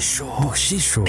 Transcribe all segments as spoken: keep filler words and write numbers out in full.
Bochicho. Bochicho.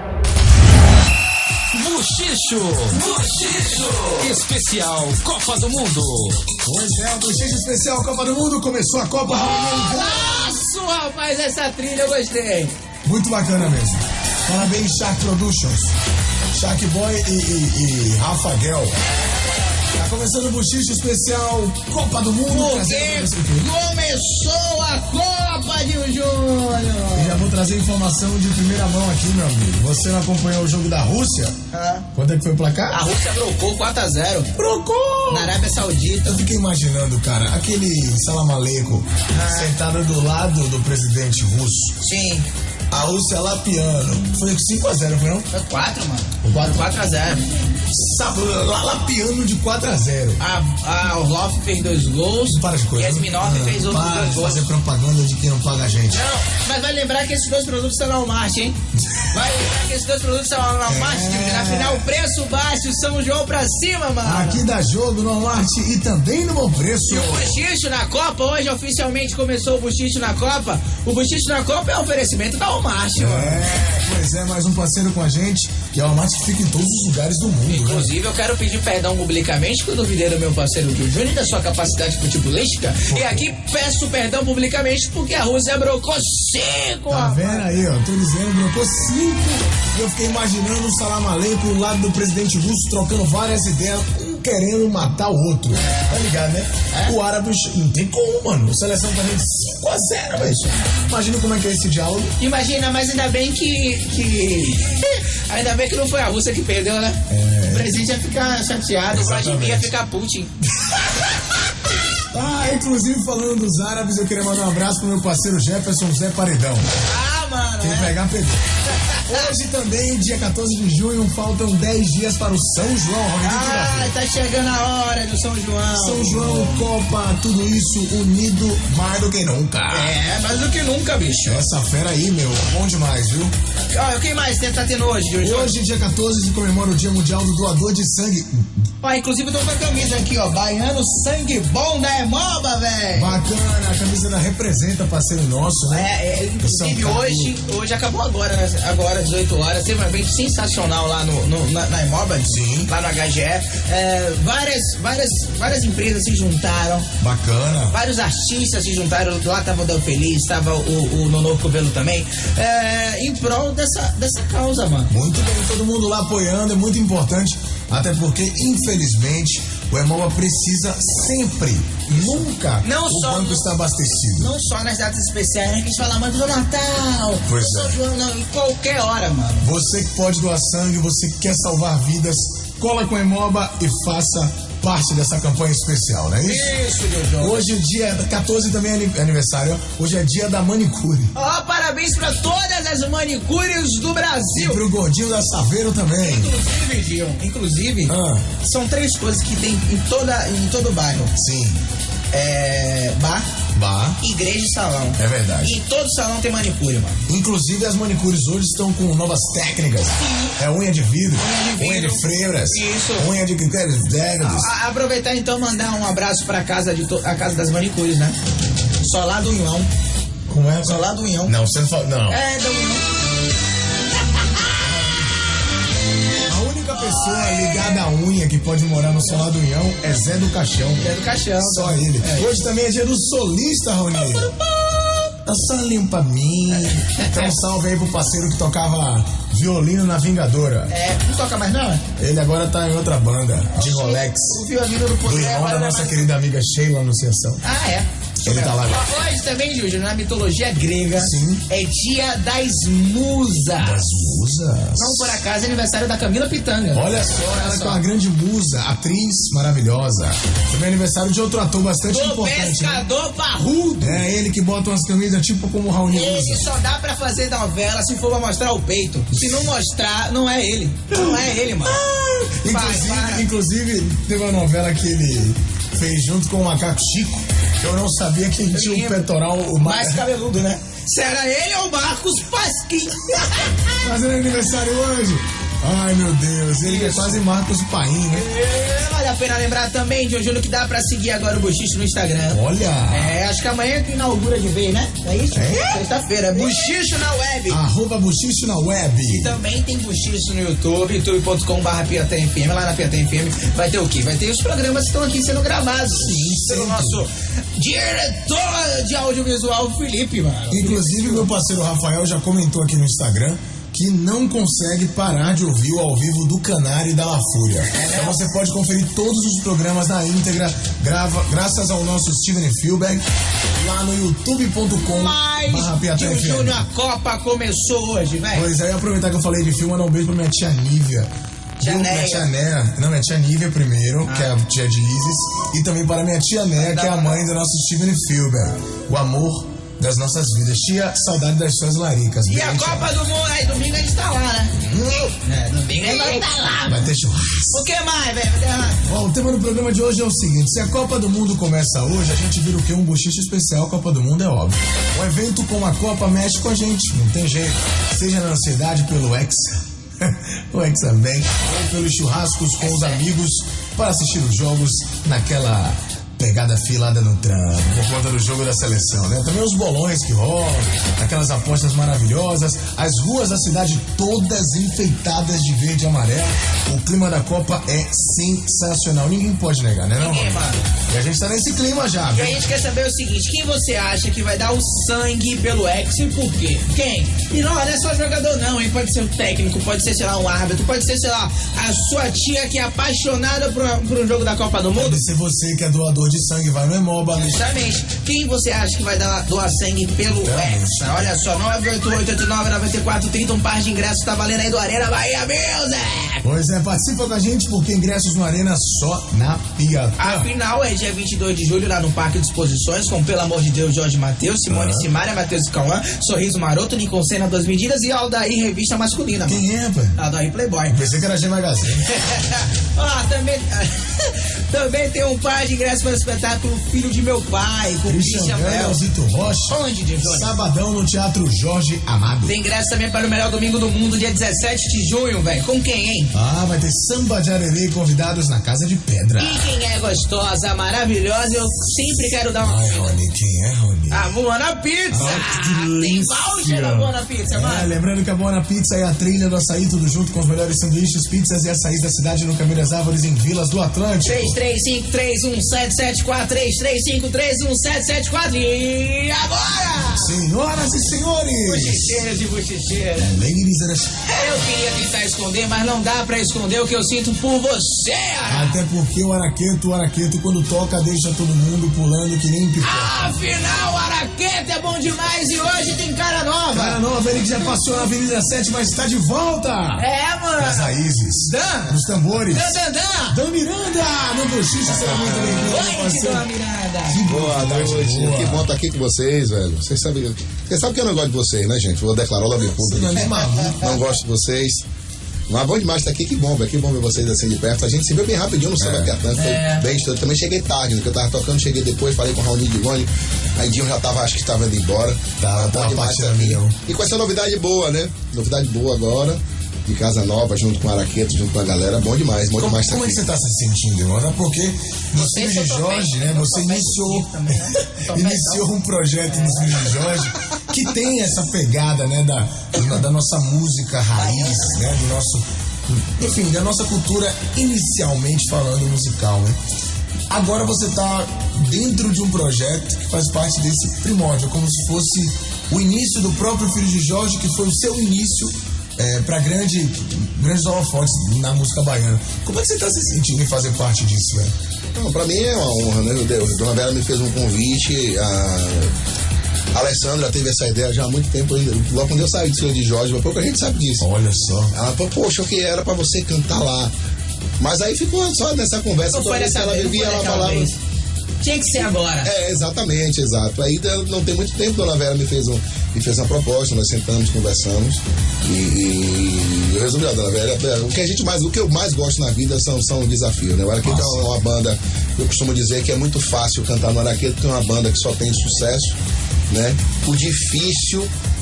Bochicho. Bochicho. Especial Copa do Mundo. Pois é, o Bochicho Especial Copa do Mundo. Começou a Copa. Nossa, rapaz, essa trilha eu gostei. Muito bacana mesmo. Parabéns, Shark Productions. Shark Boy e, e, e Rafa Guel. Tá começando o Bochicho Especial Copa do Mundo. Porque começou a Copa de Júnior. Eu já vou trazer informação de primeira mão aqui, meu amigo. Você não acompanhou o jogo da Rússia? Ah. Quanto é que foi o placar? A Rússia brocou quatro a zero. Brocou! Na Arábia Saudita. Eu fiquei imaginando, cara, aquele salamaleco Ah. sentado do lado do presidente russo. Sim. A Rússia lá piano. Foi cinco a zero, foi não? Foi quatro, mano. quatro? quatro a zero. Sabe, lá, lá piano de quatro a zero. A, a Orloff fez dois gols. Para de coisa. E a Smirnoff Ah, fez outros para dois de gols. fazer propaganda de quem não paga a gente. Não, mas vai lembrar que esses dois produtos são Walmart, hein? Vai lembrar que esses dois produtos são Walmart, É. afinal, preço baixo, São João pra cima, mano. Aqui dá jogo no Walmart e também no Bom Preço. E o Bochicho na Copa, hoje oficialmente começou o Bochicho na Copa. O Bochicho na Copa é um oferecimento da Walmart, mano. É, pois é, mais um parceiro com a gente. E a Walmart fica em todos os lugares do mundo, né? Inclusive, eu quero pedir perdão publicamente que eu duvidei do meu parceiro Gil Júnior e da sua capacidade futebolística. E aqui peço perdão publicamente porque a Rússia brocou cinco. Tá rapaz. vendo aí, ó? Tô dizendo, brocou cinco. E eu fiquei imaginando o Salamaleco do lado do presidente russo trocando várias ideias, um querendo matar o outro. Tá ligado, né? É? O árabe não tem como, mano. A seleção tá gente cinco a zero, velho. Imagina como é que é esse diálogo. Imagina, mas ainda bem que. que... Ainda bem que não foi a Rússia que perdeu, né? É. O presidente ia ficar chateado, o Vladimir ia ficar Putin. Ah, inclusive falando dos árabes, eu queria mandar um abraço pro meu parceiro Jefferson Zé Paredão. Ah, mano. Quem é. pegar, pegou. Hoje também, dia quatorze de junho, faltam dez dias para o São João. Ah, tá chegando a hora do São João. São João, Copa, tudo isso unido mais do que nunca. É, mais do que nunca, bicho. Essa fera aí, meu, bom demais, viu? Ó, quem mais você tá tendo hoje, Gil Júnior? Hoje, dia quatorze, se comemora o Dia Mundial do Doador de Sangue. Ó, inclusive eu tô com a camisa aqui, ó. Baiano Sangue Bom da Emoba, velho. Bacana, a camisa da representa parceiro nosso, né? É, é, inclusive São hoje, hoje acabou agora, né? Agora, dezoito horas, teve um evento sensacional lá no, no- na, na Emoba, Sim. lá no H G E. É, várias, várias, várias empresas se juntaram, Bacana. vários artistas se juntaram. Lá tava o Del Feliz, tava o, o Nonô Covelo também, é, em prol dessa, dessa causa, mano. Muito bem, todo mundo lá apoiando, é muito importante, até porque, infelizmente, o Emoba precisa sempre, nunca, Não o só- banco está abastecido. Não só nas datas especiais, né? Que a gente fala, mas do Natal, Pois do São é. João, não, em qualquer hora, mano. Você que pode doar sangue, você que quer salvar vidas, cola com a Emoba e faça parte dessa campanha especial, não é isso? Isso, Jojo. Hoje, dia quatorze, também é ani- aniversário, ó. Hoje é dia da manicure. Ó, parabéns pra todas as manicures do E Brasil. pro gordinho da Saveiro também. Inclusive, Gil, inclusive, Ah, são três coisas que tem em, toda, em todo o bairro. sim. É, bar, Bah, igreja e salão. é verdade. E em todo salão tem manicure, mano. Inclusive, as manicures hoje estão com novas técnicas. É unha de vidro, Unha de unha de vidro. freiras, Isso. unha de décadas. A- aproveitar então e mandar um abraço pra casa, de to- a casa das manicures, né? Só lá do Unhão. Como é? Só lá do Unhão. Não, você não fala. Não. É, do Unhão. A única pessoa ligada à unha que pode morar no Solar do Unhão é Zé do Caixão. É do Caixão. Só ele. É. Hoje também é dia do solista, Rony. Tá só limpa pra mim. Então, um salve aí pro parceiro que tocava violino na Vingadora. É, não toca mais não? Ele agora tá em outra banda, de Rolex. O violino do Do poder irmão agora da não é nossa mais- querida amiga Sheila Anunciação. Ah, é. Ele tá lá agora. Hoje também, Júlio, na mitologia grega, Sim. é dia das musas. Das musas. Não por acaso é aniversário da Camila Pitanga. Olha só, ela que é uma grande musa, atriz maravilhosa. Também é aniversário de outro ator bastante Do importante, né? pescador parrudo. É ele que bota umas camisas tipo como o Raoni Esse usa. só dá pra fazer novela se for pra mostrar o peito. Se não mostrar, não é ele. Não é ele, mano. Vai, Inclusive, para. inclusive, teve uma novela que ele fez junto com o Macaco Chico, que eu não sabia que ele tinha um lembro. peitoral o mais... Mais cabeludo, né? Se era ele ou Marcos Pasquim. Fazendo aniversário hoje. Ai, meu Deus, ele que é quase Marcos Paim, né? É, vale a pena lembrar também, John Júnior, que dá pra seguir agora o Buchicho no Instagram. Olha! É, acho que amanhã que inaugura de vez, né? É isso? É? Sexta-feira. Buchicho na web. Arroba Buchicho na web. E também tem Buchicho no YouTube, youtube ponto com barra Piatã F M. Lá na Piatã F M vai ter o quê? Vai ter os programas que estão aqui sendo gravados. Sim, pelo sempre. nosso diretor de audiovisual, Felipe, mano. Inclusive, meu parceiro Rafael já comentou aqui no Instagram que não consegue parar de ouvir o ao vivo do Canário e da La Fúria. Então você pode conferir todos os programas na íntegra, grava, graças ao nosso Steven Spielberg, lá no youtube ponto com barra Piatã F M. Júnior, a Copa começou hoje, velho. Pois é, aproveitar que eu falei de filme, mandar um beijo pra minha tia Nívia. Tia Viu? Néia. Minha tia Néia. Não, minha tia Nívia primeiro, Ah. que é a tia de Isis. E também para minha tia Néia, que é a mãe do nosso Steven Spielberg. O amor das nossas vidas. Tia, saudade das suas laricas. E Beijo. a Copa do Mundo, aí domingo a gente tá lá, né? É, domingo a gente tá lá. Vai ter churrasco. O que mais, velho? O que mais? Bom, o tema do programa de hoje é o seguinte: se a Copa do Mundo começa hoje, a gente vira o quê? Um bochicho especial. Copa do Mundo é óbvio. Um evento como a Copa mexe com a gente, não tem jeito. Seja na ansiedade pelo Hexa, o Hexa Bem, ou pelos churrascos com os amigos para assistir os jogos naquela pegada filada no trampo, por conta do jogo da seleção, né? Também os bolões que rolam, aquelas apostas maravilhosas, as ruas da cidade todas enfeitadas de verde e amarelo. O clima da Copa é sensacional, ninguém pode negar, né, não? Ninguém, mano. E a gente tá nesse clima já, E viu? a gente quer saber o seguinte: quem você acha que vai dar o sangue pelo ex e por quê? Quem? E não, não é só jogador não, hein? Pode ser um técnico, pode ser, sei lá, um árbitro, pode ser, sei lá, a sua tia que é apaixonada por, por um jogo da Copa do Mundo. Pode ser você que é doador de sangue, vai no Hemoba. Justamente. Quem você acha que vai dar, doar sangue pelo Hexa? Olha só, nove oito oito oito nove nove quatro três zero, um par de ingressos tá valendo aí do Arena Bahia Music. Pois é, participa com a gente, porque ingressos no Arena só na Piatã. A final é dia vinte e dois de julho lá no Parque de Exposições, com Pelo Amor de Deus, Jorge Mateus, Simone Ah. Simaria, Matheus e Cauã, Sorriso Maroto, Lincoln Senna, Duas Medidas e Aldair Revista Masculina. mano. Quem é, pai? Aldair Playboy. Pensei que era G Magazine. Ah, também, também tem um par de ingressos para o espetáculo Filho de Meu Pai, com Christian Christian Bell, Bell. Zito Rocha. Onde, de Júnior? Sabadão no Teatro Jorge Amado. Tem ingresso também para o melhor domingo do mundo, dia dezessete de junho, velho. Com quem, hein? Ah, vai ter samba de arerê e convidados na Casa de Pedra. E quem é gostosa, maravilhosa, eu sempre quero dar uma... Ai, Rony, quem é, Rony? A Buona Pizza! Ah, que Tem delícia. voucher na Buona Pizza, É, mano. lembrando que a Buona Pizza é a trilha do açaí, tudo junto com os melhores sanduíches, pizzas e açaís da cidade no Caminho das Árvores, em Vilas do Atlântico. três três cinco três um sete sete quatro, três três cinco três um sete sete quatro. E agora? Senhoras e senhores, Bochecheiras e bochecheiras. ladies and Eu queria tentar esconder, mas não dá pra esconder o que eu sinto por você, Ara. até porque o Araqueto, o Araqueto, quando toca, deixa todo mundo pulando que nem pipoca. Afinal, o Araqueta é bom demais e hoje tem cara nova. Cara nova, ele que já passou na Avenida sete, mas está de volta. É, As mano. raízes, Dan. os tambores. Dan, dan, dan. Dan Miranda, no Bochicha, será muito bem-vindo, meu Oi, parceiro. Dona Miranda. Que Boa novidade noite, boa. que bom estar aqui com vocês, velho. Vocês sabem, vocês sabem que eu não gosto de vocês, né, gente? Vou declarar logo em Você público. não é nem maluco. Não gosto de vocês. Mas bom demais estar aqui, que bom, velho. Que bom ver vocês assim de perto. A gente se viu bem rapidinho no Samba Piatã, foi É. bem estranho. Também cheguei tarde, né? Que eu tava tocando, cheguei depois, falei com o Raoni de Goni. Aí Dinho já tava, acho que estava indo embora. Tá, Mas tava bom demais partindo estar aqui. milhão. E com essa novidade boa, né? Novidade boa agora. De Casa Nova, junto com o Araqueto, junto com a galera. Bom demais, bom Como, demais estar como é que aqui. você está se sentindo, irmão? É porque nos Você filhos de só Jorge, topete, né? eu Você topete iniciou, comigo também, né? Topetão. iniciou um projeto nos filhos de Jorge que tem essa pegada, né? Da, da nossa música raiz, né? Do nosso, enfim, da nossa cultura inicialmente falando musical, né? Agora você está dentro de um projeto que faz parte desse primórdio, como se fosse o início do próprio Filho de Jorge, que foi o seu início é, para grande, grandes holofotes na música baiana. Como é que você está se sentindo em fazer parte disso, velho? Não, pra mim é uma honra, né, meu Deus? A Dona Vera me fez um convite, a Alessandra teve essa ideia já há muito tempo ainda. Logo quando eu saí do Filho de Jorge, pouca gente sabe disso. Olha só. Ela falou, poxa, o que era pra você cantar lá? Mas aí ficou só nessa conversa, Não toda foi vez que dessa ela vez, não vivia, foi ela daquela falava. vez. Tinha que ser agora. É, exatamente, exato. Aí não tem muito tempo, Dona Vera me fez, um, me fez uma proposta, nós sentamos, conversamos e, e eu resolvi, ó, Dona Vera, o que a gente mais, o que eu mais gosto na vida são, são desafios, né? O Araqueto é uma, uma banda, eu costumo dizer que é muito fácil cantar no Araqueto, porque é uma banda que só tem sucesso, né? O difícil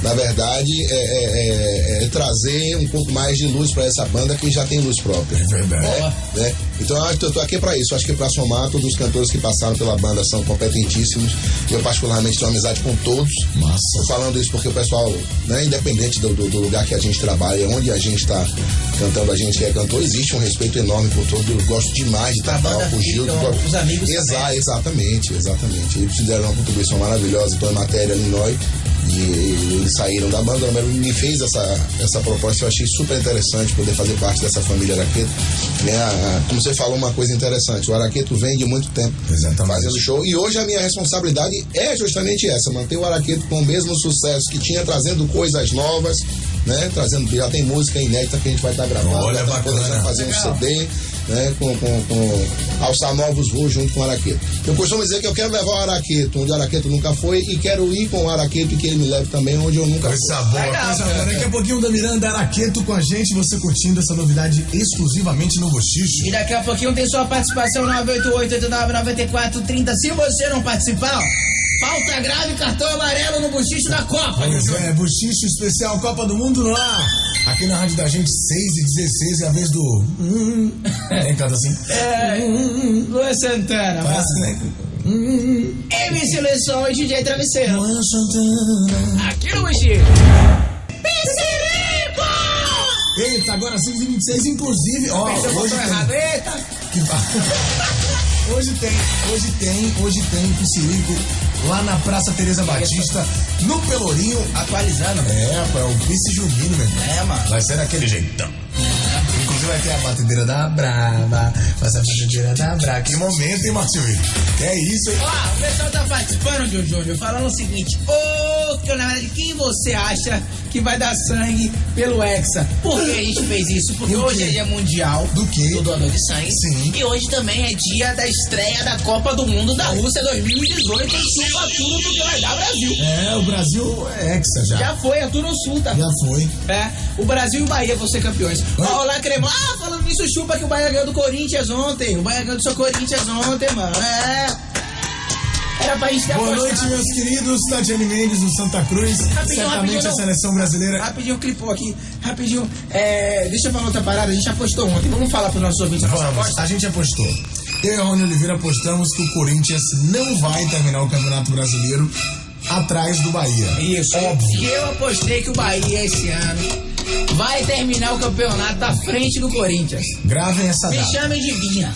na verdade, é, é, é, é trazer um pouco mais de luz para essa banda que já tem luz própria. É verdade. Né? Né? Então eu acho que eu tô aqui para isso, eu acho que para somar, todos os cantores que passaram pela banda são competentíssimos. Eu particularmente tenho amizade com todos. Massa. Tô falando isso porque o pessoal, né, independente do, do, do lugar que a gente trabalha, onde a gente está cantando, a gente que é cantor, existe um respeito enorme por todos. Eu gosto demais de trabalhar com o Gil. Os amigos Exa, exatamente, exatamente. Eles fizeram uma contribuição maravilhosa, então é matéria ali nós. E eles saíram da banda, o me fez essa, essa proposta, eu achei super interessante poder fazer parte dessa família Araqueto. Né? Como você falou, uma coisa interessante, o Araqueto vem de muito tempo Exatamente. fazendo show, e hoje a minha responsabilidade é justamente essa, manter o Araqueto com o mesmo sucesso que tinha, trazendo coisas novas, né? Trazendo, já tem música inédita que a gente vai estar gravando. Olha, já tá podendo fazer um C D, né? Com, com, com alçar novos voos junto com o Araqueto. Eu costumo dizer que eu quero levar o Araqueto onde o Araqueto nunca foi, e quero ir com o Araqueto e que ele me leve também onde eu nunca Coisa fui. boa, Legal, coisa cara. boa. Daqui a pouquinho o da Miranda Araqueto com a gente, você curtindo essa novidade exclusivamente no Bochicho. E daqui a pouquinho tem sua participação nove oito oito, oito nove nove quatro, três zero. Se você não participar, ó, falta grave, cartão amarelo no Bochicho da Copa. Pois é, Bochicho especial Copa do Mundo no ar. Aqui na rádio da gente, seis e dezesseis, é a vez do... Hum, tem canta assim? É, Luan Santana. Parece, né? M C Leção e D J Travesseiro. Luan Santana. Aqui no Bochicho. Eita, agora seis e vinte e seis, inclusive, ó, Perdeu o hoje botão tem... errado. Eita. Que ba- Hoje tem, hoje tem, hoje tem Piscirico lá na Praça Teresa Batista, no Pelourinho. Atualizando. É, rapaz, é o Pice Junino, meu irmão. É, mano. Vai ser daquele jeitão. Inclusive vai ter a batedeira da Brava, vai ser a batedeira da Brava. Que momento, hein, Márcio Vitor? Que é isso, hein? Ó, o pessoal tá participando, João Júnior, falando o seguinte: ô, que na verdade, quem você acha que vai dar sangue pelo Hexa? Por que a gente fez isso? Porque Do hoje quê? é dia mundial Do quê? do doador de sangue. Sim. E hoje também é dia da estreia da Copa do Mundo da Rússia dois mil e dezoito. Em chupa tudo porque vai dar Brasil. É, o Brasil é hexa já. Já foi, a Turno Sul, tá? Já foi. É, o Brasil e o Bahia vão ser campeões. Ó, lá, Cremão. Ah, falando nisso, chupa que o Bahia ganhou do Corinthians ontem. O Bahia ganhou do seu Corinthians ontem, mano. É. Era pra gente ter Boa apostado. noite, meus queridos. Tatiane Mendes, do Santa Cruz. Rapidinho, Certamente rapidinho, a seleção brasileira. Rapidinho, clipou aqui. Rapidinho. É, deixa eu falar outra parada. A gente apostou ontem. Vamos falar pros nossos ouvintes a nossa Vamos, aposta? a gente apostou. Eu e a Rony Oliveira apostamos que o Corinthians não vai terminar o Campeonato Brasileiro atrás do Bahia. Isso. Óbvio. E eu apostei que o Bahia esse ano vai terminar o campeonato à frente do Corinthians. Gravem essa Me data. chamem de Binha.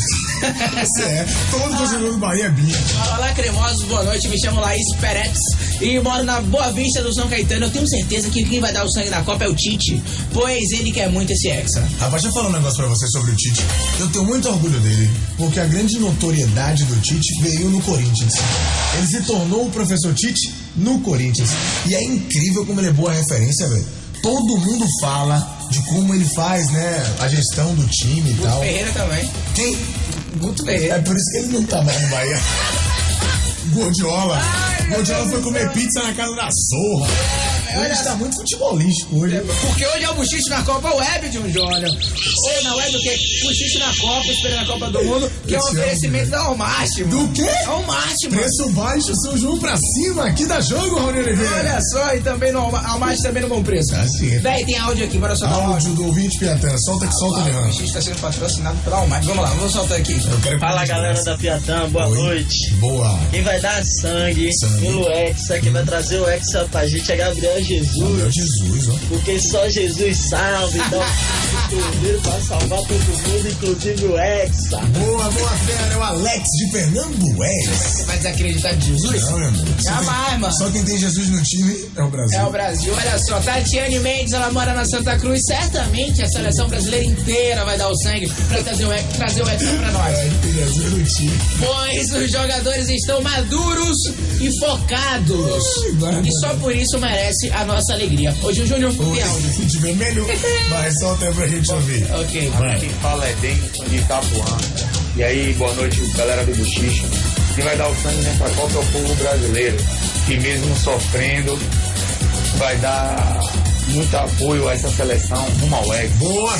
É, todo torcedor do Bahia é Binha. Olá, cremosos, boa noite. Me chamo Laís Peretz e moro na Boa Vista do São Caetano. Eu tenho certeza que quem vai dar o sangue na Copa é o Tite, pois ele quer muito esse Hexa. Rapaz, deixa eu falar um negócio pra você sobre o Tite. Eu tenho muito orgulho dele, porque a grande notoriedade do Tite veio no Corinthians. Ele se tornou o professor Tite no Corinthians. E é incrível como ele é boa referência, velho. Todo mundo fala de como ele faz, né, a gestão do time e tal. Ferreira também. Quem? Guto É Ferreira. por isso que ele não tá mais no Bahia. Gordiola. Ai, meu Gordiola Deus foi do comer céu. pizza na casa da Zorra. É, Ele olha está muito futebolístico hoje. Porque hoje é o Buchicho na Copa Web, John Júnior. Ou na web o quê? Buchicho na Copa, esperando a Copa do Mundo, que é um Esse oferecimento homem, da Ao Máximo. Do quê? Ao Máximo. Preço baixo, São João pra cima, aqui dá jogo, Rony Oliveira. Olha só, e também no Ao Ao Máximo também no bom preço. Tá certo. Daí tem áudio aqui, bora soltar o áudio. Áudio do ouvinte Piatã, solta que solta de O ramo. Buchicho está sendo patrocinado pela Ao Máximo. Vamos lá, vamos soltar aqui. Eu quero que Fala me galera diga. da Piatã, boa Oi. noite. Boa. Quem vai dar sangue, Sangue. pelo Hexa, quem vai trazer o Hexa pra gente é Gabriel Meu Jesus. Jesus, ó. Porque só Jesus salva, então o primeiro pra salvar todo mundo, inclusive o Hexa. Boa, boa fera, é o Alex de Fernando Wes. Você vai desacreditar de Jesus? Não, meu amor. Só Jamais, quem- mano. Só quem tem Jesus no time é o Brasil. É o Brasil, olha só, Tatiane Mendes, ela mora na Santa Cruz, certamente a seleção brasileira inteira vai dar o sangue pra trazer o, Hexa- trazer o Hexa pra nós. É, tem Jesus no time. Pois os jogadores estão maduros e focados. Ai, vai, E só por isso merece a nossa alegria. Hoje o Júnior tem áudio. Se tiver melhor, mas solta aí pra gente ouvir. Ok, Vai. Quem fala é Denison de Itapuã. E aí, boa noite, galera do Buchicho. Quem vai dar o sangue nessa Copa é o povo brasileiro, que mesmo sofrendo, vai dar muito apoio a essa seleção rumo ao Hexa. Boa,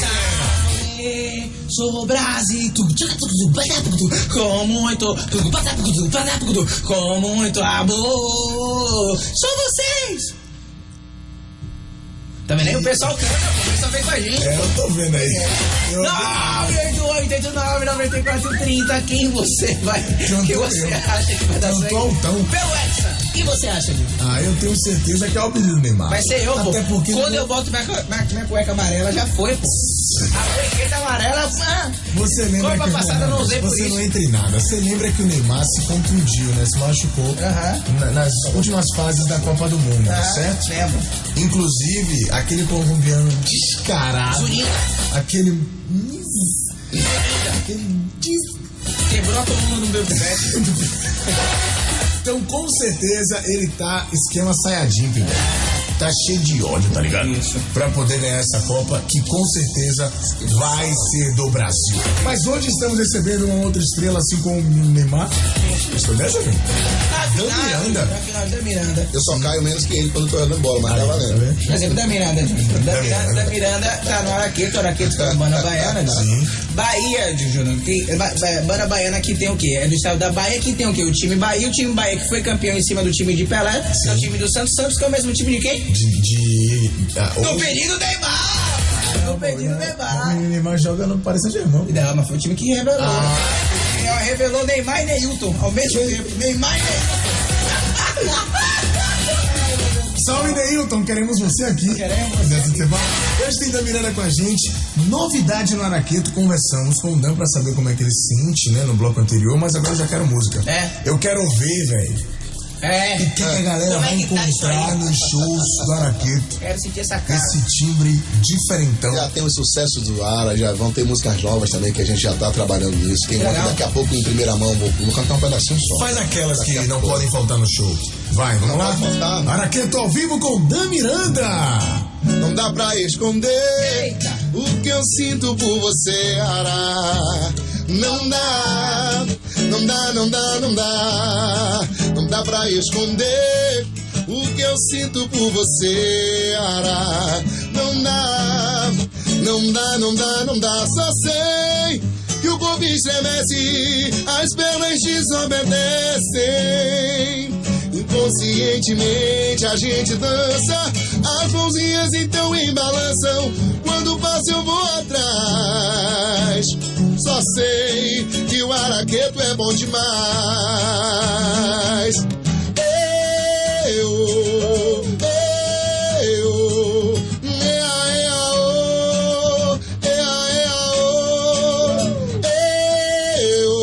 Sou Brasil, com muito, com muito amor. São vocês, Também nem o pessoal canta, o pessoal vem com a gente. É, eu tô vendo aí. Eu... nove oito oito nove nove quatro três zero. Quem você vai. Cantou que você eu. acha que vai dar Cantou sangue? altão. Pelo Hexa. Quem você acha, Gil? Ah, eu tenho certeza que é o pedido do Neymar. Vai ser eu, pô. Até porque Quando não- eu boto minha, minha, minha cueca amarela, já foi, pô. A cueca amarela, ah, Você lembra Copa que passada eu não usei por você isso. não entra em nada. Você lembra que o Neymar se contundiu, né? Se machucou Aham. na- nas últimas fases da Copa do Mundo, ah, certo? lembro. Inclusive, aquele colombiano descarado, Zuriga. aquele... aquele des- Quebrou a coluna no meu pé. Então, com certeza, ele tá esquema Saiyajin, velho. Tá cheio de ódio, tá ligado? Isso. Pra poder ganhar essa Copa, que com certeza vai ser do Brasil. Mas hoje estamos recebendo uma outra estrela, assim como o Neymar. Estou dessa, velho? Dan Miranda. Na final da Miranda. Eu só caio menos que ele quando eu tô jogando bola, mas tá valendo. Por exemplo, da Miranda, Júnior. Da, Da Miranda, Miranda. da Miranda tá no Araqueto, Araqueto tá na banda baiana, né? Sim. Bahia, Júnior. Tem, ba, ba, banda baiana que tem o quê? É do estado da Bahia que tem o quê? O time Bahia, o time Bahia que foi campeão em cima do time de Pelé, que é o time do Santos. Santos que é o mesmo time de quem? De. de ah, Do o- pedido Neymar! Do pedido O Neymar! Neymar joga no Paris Saint-Germain. Não, mas foi o time que revelou. Ah. É, revelou Neymar e Neilton ao mesmo tempo. Neymar e Neilton. Salve, Neilton, queremos você aqui. Queremos você Nessa intervalo. Hoje tem Dan Miranda com a gente. Novidade no Araqueto, conversamos com o Dan pra saber como é que ele se sente, né, no bloco anterior, mas agora eu já quero música. É. Eu quero ver, velho, É. o que, que a galera Como é vai que tá isso encontrar aí? nos shows do Araqueto. Quero sentir essa cara. Esse timbre diferentão. Já tem os sucessos do Ara, já vão ter músicas novas também que a gente já tá trabalhando nisso. Quem Legal. gosta daqui a pouco em primeira mão, vou, vou cantar um pedacinho só. Faz aquelas que Daqui a não pouco. podem faltar no show. Vai, vamos Não lá? pode faltar. Araqueto ao vivo com Dan Miranda. Não dá pra esconder Eita. o que eu sinto por você, Ara. Não dá, não dá, não dá, não dá. Não dá pra esconder o que eu sinto por você, Ara. Não dá, não dá, não dá, não dá. Só sei que o corpo estremece, as pernas desobedecem. Inconscientemente a gente dança, as mãozinhas então embalançam. Quando passo eu vou atrás. Só sei que o Araqueto é bom demais. Eu, eu, ea, ea, oh, ea, ea, oh, eu,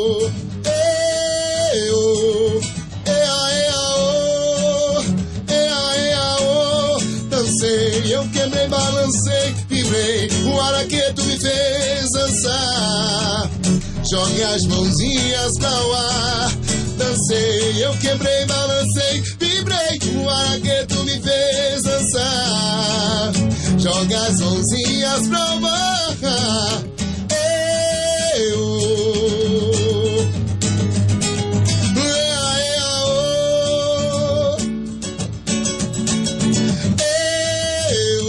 eu, ea, ea, oh, ea, ea, oh. Dancei, eu quebrei, balancei, vibrei, o Araqueto me fez dançar. Jogue as mãozinhas para ar. Dancei, eu quebrei, balancei, vibrei, o Araqueto me fez dançar. Jogue as mãozinhas pra o ar. Eu, ea, ea, oh. Eu,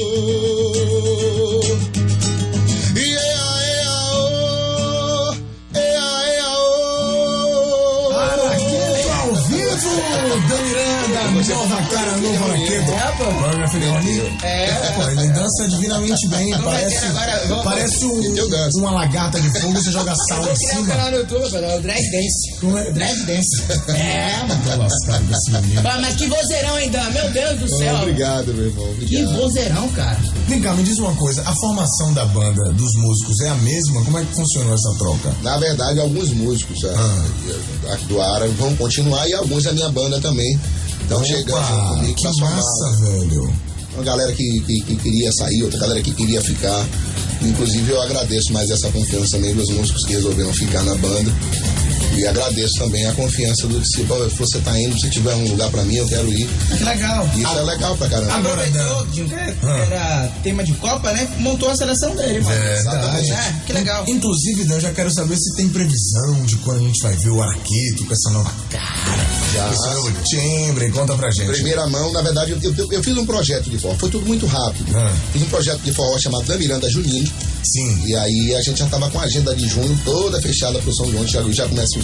ea, ea, oh. Ea, ea, oh. Araqueto ao vivo, Dan Miranda, nova cara, novo Araqueto. É, pô. Olha, meu filho, ali, É. pô, ele dança divinamente bem, Vamos parece, meter agora, vamos- parece Eu um, danço. uma lagarta de fogo, você joga sal Vou em criar um cima. canal no YouTube, pô, é o Drag Dance. Como é? Drag Dance. É, mano. Tô lascado com esse menino. Ah, mas que vozeirão, hein, Dan? Meu Deus do céu. Obrigado, meu irmão. Que Obrigado. vozeirão, cara. Vem cá, me diz uma coisa, a formação da banda, dos músicos, é a mesma? Como é que funcionou essa troca? Na verdade, alguns músicos ah, Ah. do Ara vão continuar e alguns da minha banda também estão chegando junto Opa, comigo que pra somar. massa, velho. Uma galera que, que, que queria sair, outra galera que queria ficar. Inclusive, eu agradeço mais essa confiança também dos músicos que resolveram ficar na banda. E agradeço também a confiança do que se pô, você tá indo, se tiver um lugar pra mim, eu quero ir. Que legal. Isso é legal pra caramba. Agora, Aproveitou Dan. que era tema de Copa, né? Montou a seleção dele, mano. Verdade. É, que legal. Inclusive, Dan, eu já quero saber se tem previsão de quando a gente vai ver o Araqueto com essa nova cara, Já. com esse novo timbre. Conta pra gente. Primeira mão, na verdade, eu, eu, eu fiz um projeto de forró, foi tudo muito rápido. Ah. Fiz um projeto de forró chamado Dan Miranda Junino. Sim. E aí a gente já tava com a agenda de junho toda fechada pro São João, já, já começa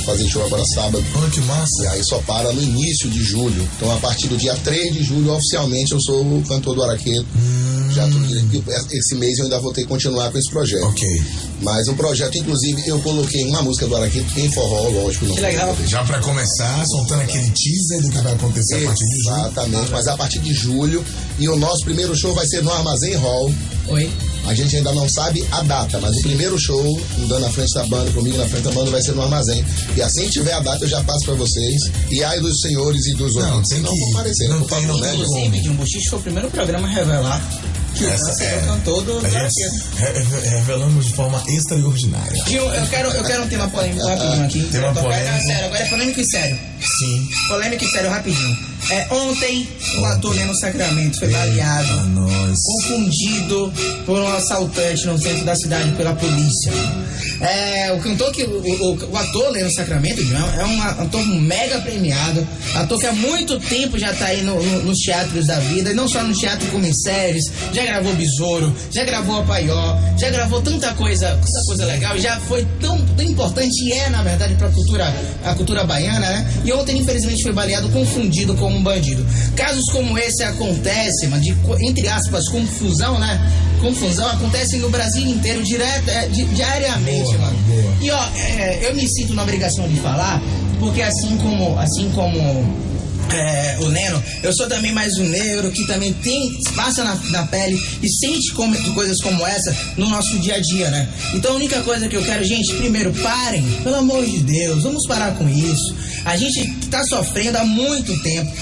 fazer show agora sábado. Olha que massa. E aí só para no início de julho. Então a partir do dia três de julho, oficialmente, eu sou o cantor do Araqueto. Hum. Já tô, esse mês eu ainda vou ter que continuar com esse projeto. Ok. Mas o projeto, inclusive, eu coloquei uma música do Araqueto em forró, lógico. Não que legal. Já pra começar, soltando aquele teaser do que vai acontecer a partir de julho. Exatamente, mas a partir de julho. E o nosso primeiro show vai ser no Armazém Hall. Oi. A gente ainda não sabe a data, mas o primeiro show, andando na frente da banda, comigo na frente da banda, vai ser no Armazém. E assim que tiver a data, eu já passo pra vocês. E ai dos senhores e dos ouvintes. Tem não que comparecer, não por tem, favor, não né? tem Inclusive, de um Buchicho foi o primeiro programa a revelar que Essa você é, é o cantor do a gente re- revelamos de forma extraordinária. Gil, eu quero, eu quero um tema polêmico rapidinho aqui. Tema Eu tô- polêmico. Não, sério, agora é polêmico e sério. Sim. Polêmico e sério, rapidinho. É, ontem, o ator Leno Sacramento foi baleado, A nós. confundido por um assaltante no centro da cidade pela polícia. É, o cantor que. O, o, o ator Leno Sacramento é um ator mega premiado, ator que há muito tempo já tá aí no, no, nos teatros da vida, e não só no teatro como em séries, já gravou Besouro, já gravou A Paió, já gravou tanta coisa, tanta coisa legal, e já foi tão, tão importante, e é, na verdade, pra cultura, a cultura baiana, né? E ontem, infelizmente, foi baleado, confundido como um bandido. Casos como esse acontecem, mas de, entre aspas, confusão, né? Confusão acontece no Brasil inteiro, direto, é, di, diariamente, boa, mano. Boa. E ó, é, eu me sinto na obrigação de falar, porque assim como, assim como é, o Leno, eu sou também mais um negro que também tem, passa na, na pele e sente como, coisas como essa no nosso dia a dia, né? Então a única coisa que eu quero, gente, primeiro, parem, pelo amor de Deus, vamos parar com isso. A gente tá sofrendo há muito tempo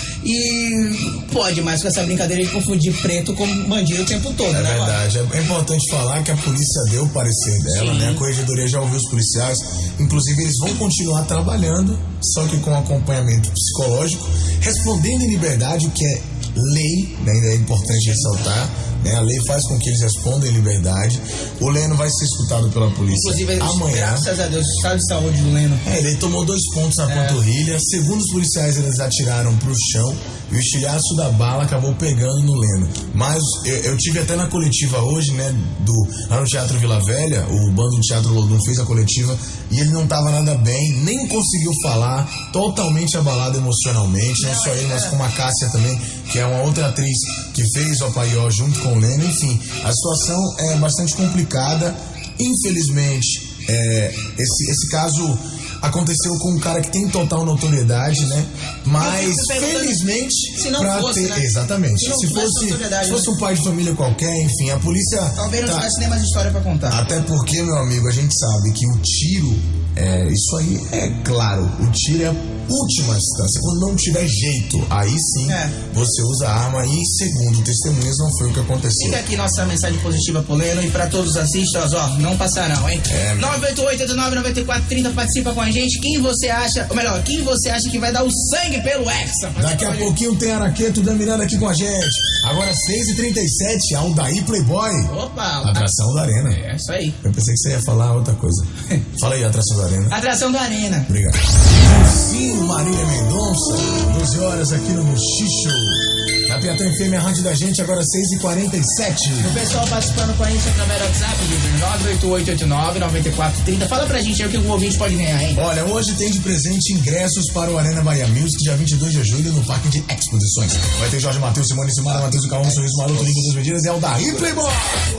e pode mais com essa brincadeira de confundir preto com bandido o tempo todo, É né? verdade. É, é importante falar que a polícia deu o parecer dela, Sim. né? A corregedoria já ouviu os policiais. Inclusive, eles vão continuar trabalhando, só que com acompanhamento psicológico, respondendo em liberdade, o que é lei, né? É importante ressaltar. Né? A lei faz com que eles respondam em liberdade. O Leno vai ser escutado pela polícia Inclusive, amanhã. graças a Deus, o estado de saúde do Leno. É, ele tomou dois pontos na É. panturrilha. Segundo os policiais, eles atiraram pro chão e o estilhaço da bala acabou pegando no Leno. Mas eu, eu tive até na coletiva hoje, né, do, lá no Teatro Vila Velha, o bando do Teatro Lodum fez a coletiva e ele não tava nada bem, nem conseguiu falar, totalmente abalado emocionalmente, não só ele, mas como a Cássia também, que é uma outra atriz que fez o Apaió junto com o Leno. Enfim, a situação é bastante complicada. Infelizmente, é, esse, esse caso aconteceu com um cara que tem total notoriedade, né? Mas, Eu fico perguntando felizmente, se não pra fosse, ter... né? Exatamente. Se não Se tivesse fosse, notoriedade, se fosse né? um pai de família qualquer, enfim, a polícia... Talvez não tá- tivesse nem mais história pra contar. Até porque, meu amigo, a gente sabe que o tiro, é, isso aí é claro, o tiro é a última instância. Quando não tiver jeito, aí sim É. você usa a arma e, segundo testemunhas, não foi o que aconteceu. Fica aqui nossa mensagem positiva pro Leno e pra todos os assistas, ó, não passarão, hein? É, meu. nove oito oito, oito nove nove quatro, três zero, participa com a gente. Quem você acha, ou melhor, quem você acha que vai dar o sangue pelo Hexa? Daqui a pouquinho tem Araqueto da Miranda aqui com a gente. Agora seis e trinta e sete, Aldair Playboy. Opa! Atração da Arena. É isso aí. Eu pensei que você ia falar outra coisa. Fala aí, atração da Arena. Atração da Arena. Obrigado. Sim, Marília Mendonça, doze horas aqui no Muxicho. Na Piatã F M, a rádio da gente, agora seis e quarenta e sete. O pessoal participando com a gente através do WhatsApp, nove oito oito oito nove nove quatro três zero. Fala pra gente aí o que o ouvinte pode ganhar, hein? Olha, hoje tem de presente ingressos para o Arena Bahia Music, dia vinte e dois de julho, no Parque de Exposições. Vai ter Jorge Matheus, Simone Simara, Matheus do Calão, Sorriso Maroto, Língua das Medidas e Aldair Playboy.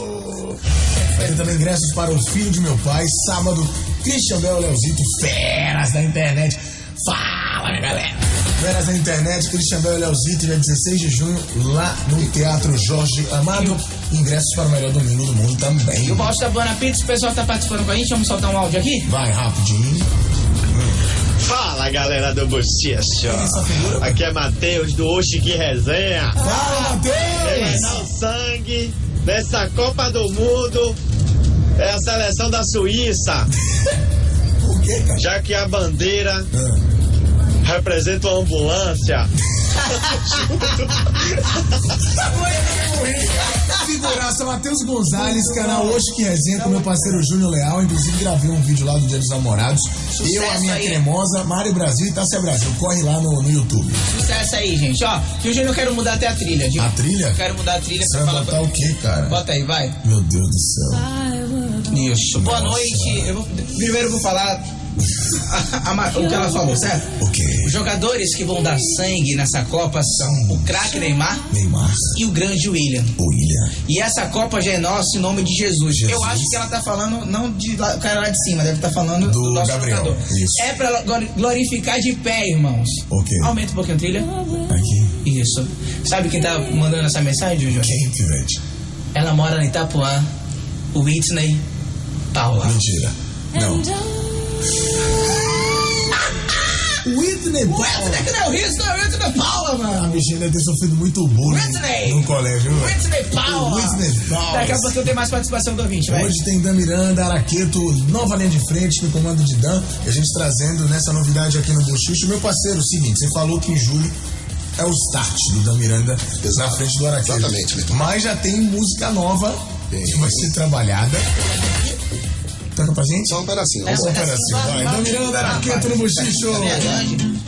Vai ter também ingressos para o Filho de Meu Pai, sábado, Christian Bell, Leozito, feras da internet. Fala, minha galera. Feras da internet, Christian Bell e Leozito, dia dezesseis de junho, lá no Teatro Jorge Amado. Ingressos para o melhor domingo do mundo também. E o Balde da Buena Pizza, o pessoal tá participando com a gente, vamos soltar um áudio aqui? Vai, rapidinho. Fala, galera do Bochicho. Aqui é Matheus do Oxi Que Resenha. Fala, Quem vai Matheus! dar o sangue nessa Copa do Mundo é a seleção da Suíça, Por quê, cara? já que a bandeira Ah. representa uma ambulância. Figuraça Matheus Gonzalez, canal Hoje Que Resenha, com meu parceiro Júnior Leal. Inclusive gravei um vídeo lá do Dia dos Namorados. Sucesso Eu, a minha aí. cremosa, Mário Brasil e Tássia Brasil. Corre lá no, no YouTube. Sucesso aí, gente. Ó, que hoje eu quero mudar até a trilha. De... A trilha? Eu quero mudar a trilha Você pra vai falar botar pra... o quê, cara? Bota aí, vai. Meu Deus do céu. Isso. Boa Nossa. noite. Eu vou... Primeiro eu vou falar a, a, o que ela falou, certo? O quê? Os jogadores que vão dar sangue nessa Copa são o craque Neymar, Neymar e o grande William. O William. E essa Copa já é nossa em nome de Jesus. Jesus. Eu acho que ela tá falando, não de lá, o cara lá de cima, deve estar tá falando do, do nosso Gabriel. jogador. Isso. É pra glorificar de pé, irmãos. Ok. Aumenta um pouquinho a trilha. Aqui. Isso. Sabe quem tá mandando essa mensagem, Jojo? Quem, Pivete? Ela mora em Itapuã. O Whitney Paula. Mentira. Não. Whitney Paula. Whitney, não, Whitney, Whitney Paula, A mano. bichinha deve ter sofrido muito bullying Whitney. no colégio. Whitney Paula. Whitney Paula. Daqui a pouco eu tenho mais participação do ouvinte, vai. Hoje tem Dan Miranda, Araqueto, nova linha de frente no comando de Dan. E a gente trazendo nessa novidade aqui no Bochicho. Meu parceiro, o seguinte, você falou que em julho é o start do Dan Miranda na frente do Araqueto. Exatamente, meu irmão. Mas já tem música nova Tem. que vai ser trabalhada. Toca pra gente? Só um pedacinho. É, Só um um pedacinho, pedacinho, vai. vai, Dan vai. Miranda, Araqueto no Bochicho. Cadê a grande?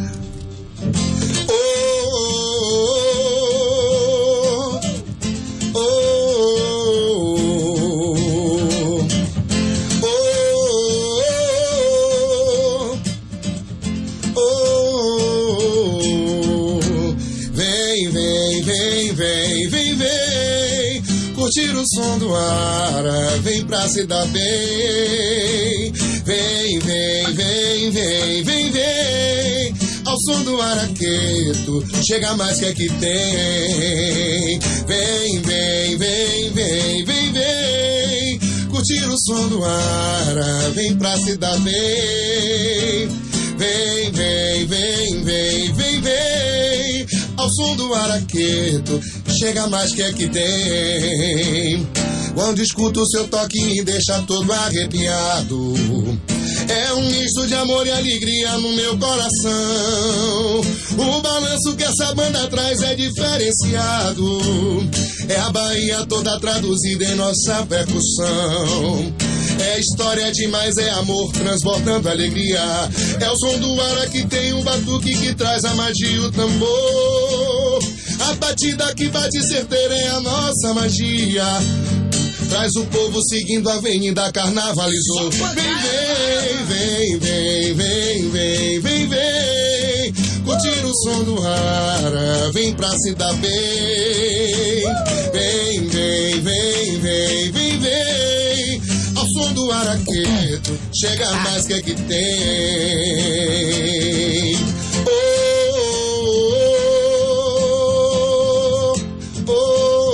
Curtir o som do ar, vem pra se dar bem. Vem, vem, vem, vem, vem, vem. Ao som do Araqueto, chega mais que aqui tem. Vem, vem, vem, vem, vem, vem. Curtir o som do ar, vem pra se dar bem. Vem, vem, vem, vem, vem, vem. Ao som do Araqueto, chega mais que aqui tem. Quando escuto o seu toque me deixa todo arrepiado. É um misto de amor e alegria no meu coração. O balanço que essa banda traz é diferenciado. É a Bahia toda traduzida em nossa percussão. É história demais, é amor transbordando alegria. É o som do ar que tem o batuque que traz a magia e o tambor. A batida que bate certeira é a nossa magia. Traz o povo seguindo a avenida, carnavalizou. Vem, vem, vem, vem, vem, vem, vem. Curtir o som do ar, vem pra se dar bem. Vem, vem, vem, vem, vem, vem. Ao som do Araqueto, chega mais que é que tem. Oh, oh, oh,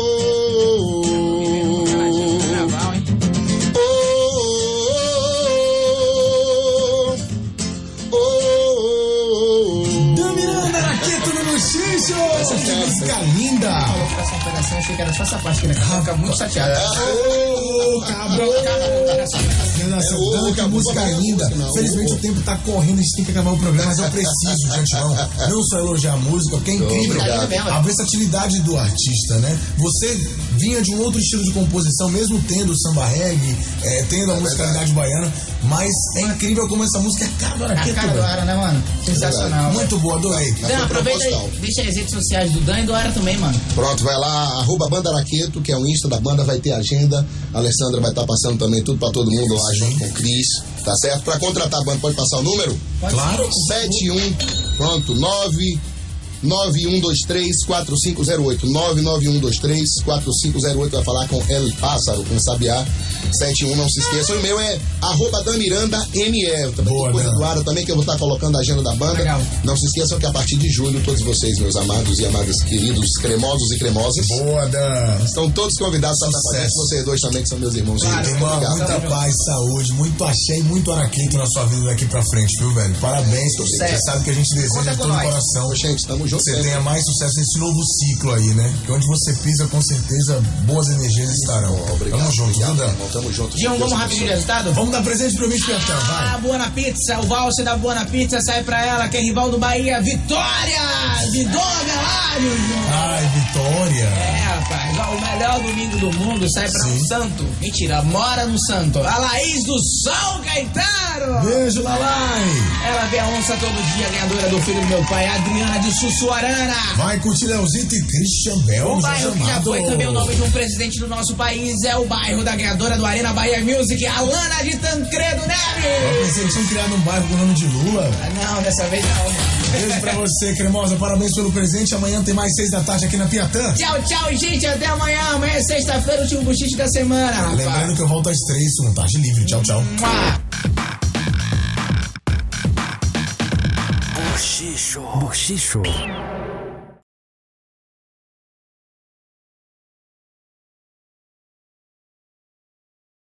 oh, oh. Dan Miranda, Araqueto no Bochicho. Essa que música linda. Essa operação, achei que era só essa parte que ele fica muito chateado. Ô, cabrão. Renação, que música linda. Felizmente o tempo tá correndo, a gente tem que acabar o programa, mas eu preciso, de antemão, não só elogiar a música, porque é incrível a versatilidade do artista, né? Você vinha de um outro estilo de composição, mesmo tendo o samba reggae, é, tendo a é musicalidade baiana, mas é incrível como essa música é cara do Araqueto. A cara do Ara, né, mano? Sensacional. Muito boa, adorei. Dan, aproveita aí, deixa as redes sociais do Dan e do Ara também, mano. Pronto, vai lá, arroba Banda Araqueto, que é o Insta da banda, vai ter agenda. A Alessandra vai estar passando também tudo pra todo mundo lá junto com o Cris, tá certo? Pra contratar a banda, pode passar o número? Pode Claro. sete um, pronto, nove nove um dois três quatro cinco zero oito. nove nove um dois três quatro cinco zero oito, vai falar com El Pássaro, com Sabiá. sete um, não se esqueça. O meu é arroba Damiranda M E. Também Boa, tem coisa Dan. do Ara também que eu vou estar colocando a agenda da banda. Legal. Não se esqueçam que a partir de julho, todos vocês, meus amados e amadas queridos, cremosos e cremosas, Boa, Dan. estão todos convidados para estar com a gente. Sucesso. Vocês dois também, que são meus irmãos. Claro, Muito Irmão, obrigado. muita paz, saúde, muito axé e muito Araqueto na sua vida daqui pra frente, viu, velho? Parabéns. Você Sucesso. sabe que a gente deseja Conta de com todo o nós. coração. Ô, gente, tamo junto. Você sempre. tenha mais sucesso nesse novo ciclo aí, né? Que onde você pisa, com certeza, boas energias estarão. Obrigado. Tamo junto, obrigado, viu, Dan? irmão. Tamo junto. Dião, Deus vamos abençoe. rapidinho de resultado? Vamos dar presente pro ouvinte Piatã, A vai. Buona Pizza, o voucher da Buona Pizza sai pra ela, que é rival do Bahia, Vitória! Vidor Melário, Júnior. Ai, Vitória. É, rapaz, ó, o melhor domingo do mundo sai pra Sim. um santo. Mentira, mora no santo. A Laís do São Caetano. Beijo, Lalai. Ela vê a onça todo dia, ganhadora do filho do meu pai, Adriana de Sussuarana. Vai curtir Leozito e Christian Bell. O no bairro Jorge que já Amado. foi também o nome de um presidente do nosso país é o bairro da ganhadora do Arena Bahia Music, Alana de Tancredo Eu Neves. pensei que tinham criado um bairro com o nome de Lula. Ah, não, dessa vez não. Beijo pra você, cremosa. Parabéns pelo presente. Amanhã tem mais seis da tarde aqui na Piatã. Tchau, tchau, gente. Até amanhã. Amanhã é sexta-feira, o último buchiche da semana, rapaz. Lembrando que eu volto às três, uma tarde livre. Tchau, tchau. Mua. Bochicho. Bochicho.